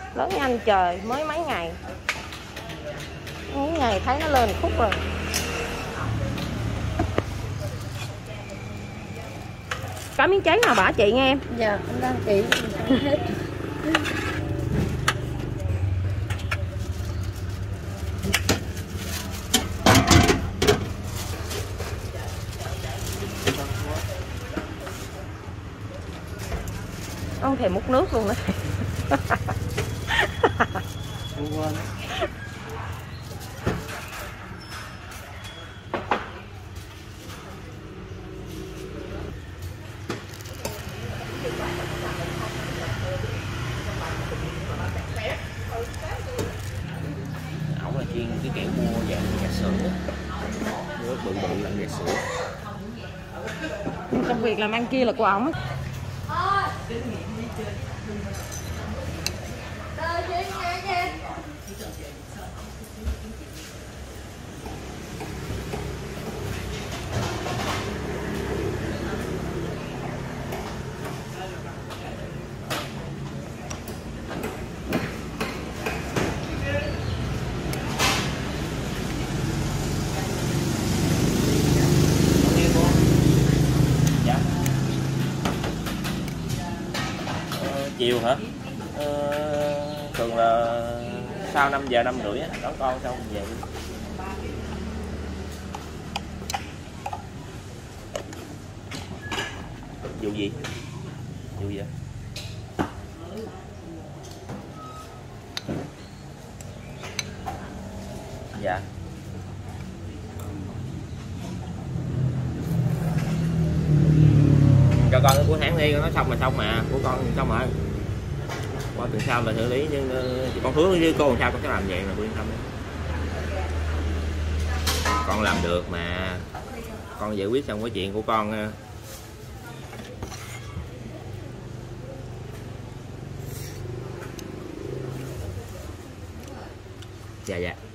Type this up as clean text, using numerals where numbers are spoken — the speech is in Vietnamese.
Lớn nhanh trời, mới mấy ngày. Mấy ngày thấy nó lên khúc rồi. Có miếng cháy nào bỏ chị nghe em. Dạ em đang kỹ hết. Không thèm múc nước luôn đó. Ổng là chuyên cái kiểu mua dạng trà sữa, mua bự bự làm trà sữa. Công việc làm ăn kia là của ổng. Chiều hả? Thường là sau 5 giờ 5 rưỡi đón con xong về. Vụ gì? Vụ gì vậy? Dạ. Cho con của tháng đi, nó xong mà của con xong rồi. Qua tuần sau là xử lý, nhưng con hứa với cô làm sao con sẽ làm vậy mà cô yên tâm. Con làm được mà, con giải quyết xong cái chuyện của con. Dạ dạ.